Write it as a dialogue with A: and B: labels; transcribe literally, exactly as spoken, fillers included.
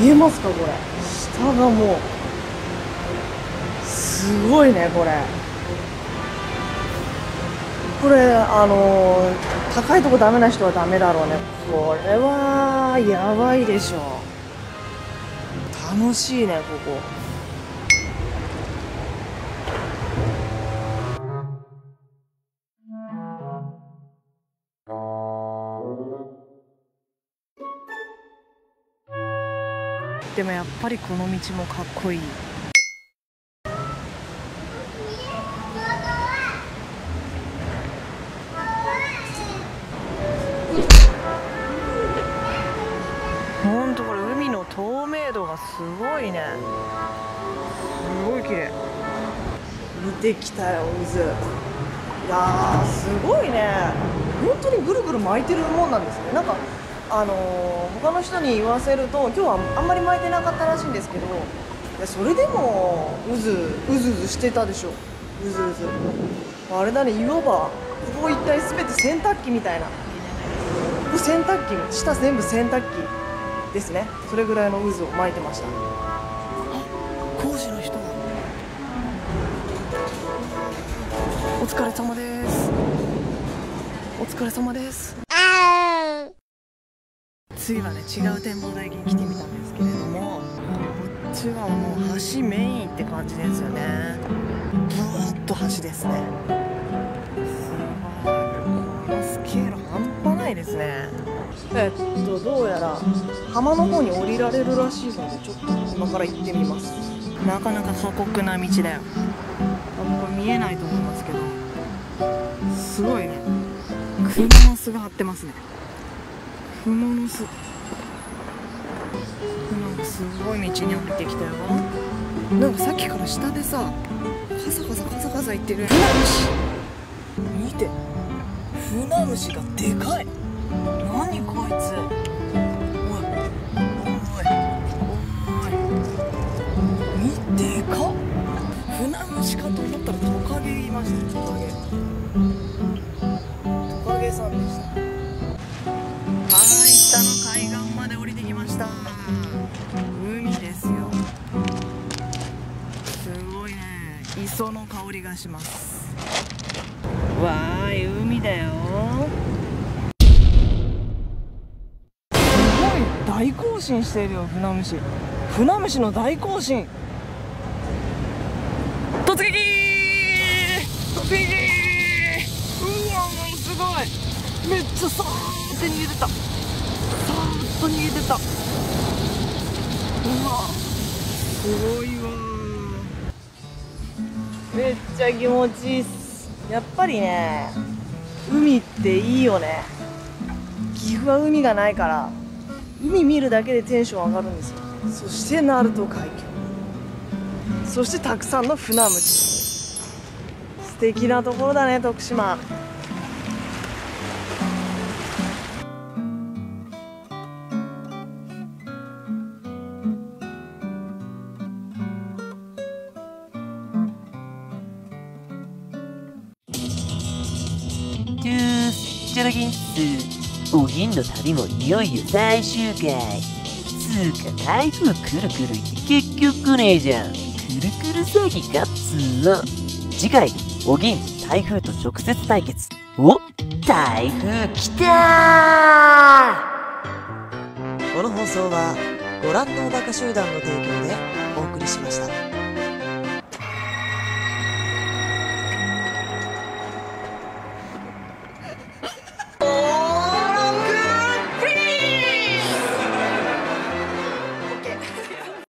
A: 見えますかこれ、下がもうすごいね。これこれあのー、高いとこダメな人はダメだろうね。これはやばいでしょ。楽しいねここ。でもやっぱりこの道もかっこいい。ほんとこれ海の透明度がすごいね。すごい綺麗。見てきたよ渦。いやーすごいね。本当にぐるぐる巻いてるもんなんですね。なんかあのー、他の人に言わせると今日はあんまり巻いてなかったらしいんですけど、いやそれでも渦うずうずしてたでしょ。うずうずあれだね、いわばここ一帯全て洗濯機みたいな。ここ洗濯機、下全部洗濯機ですね。それぐらいの渦を巻いてました。工事の人、お疲れ様です。お疲れ様です。次はね、違う展望台に来てみたんですけれども、こっちはもう橋メインって感じですよね。ぶわっと橋ですね。すごい、このスケール半端ないですね。えっとどうやら浜の方に降りられるらしいので、ちょっと今から行ってみます。なかなか過酷な道だよ。あんま見えないと思いますけど、すごいね。クモの巣が張ってますね。クモの巣。なんかすごい道に降りてきたよ。なんかさっきから下でさ、カサカサカサカサ言ってる船虫。見て、船虫がでかい。何こいつ。おいおいおい、見て、でかっ。船虫かと思ったらトカゲいましたね。トカゲトカゲさんでした。はい、下の海岸まで降りてきました。海ですよ。すごいね、磯の香りがします。わーい、海だよ。大行進しているよ、船虫。船虫の大行進。突撃突撃。うわ、もうすごい。めっちゃさーって逃げてた。さーっと逃げてた。うわ、すごいわ。めっちゃ気持ちいいっす。やっぱりね、海っていいよね。岐阜は海がないから海見るだけでテンション上がるんですよ。そして鳴門海峡、そしてたくさんの船虫。素敵なところだね、徳島。
B: トゥースチョロギンス。お銀の旅もいよいよ最終回。つーか台風くるくるいって結局ねえじゃん。くるくる詐欺かっつーの。次回、お銀台風と直接対決。お、台風来たー。
C: この放送はご覧のおバカ集団の提供でお送りしました。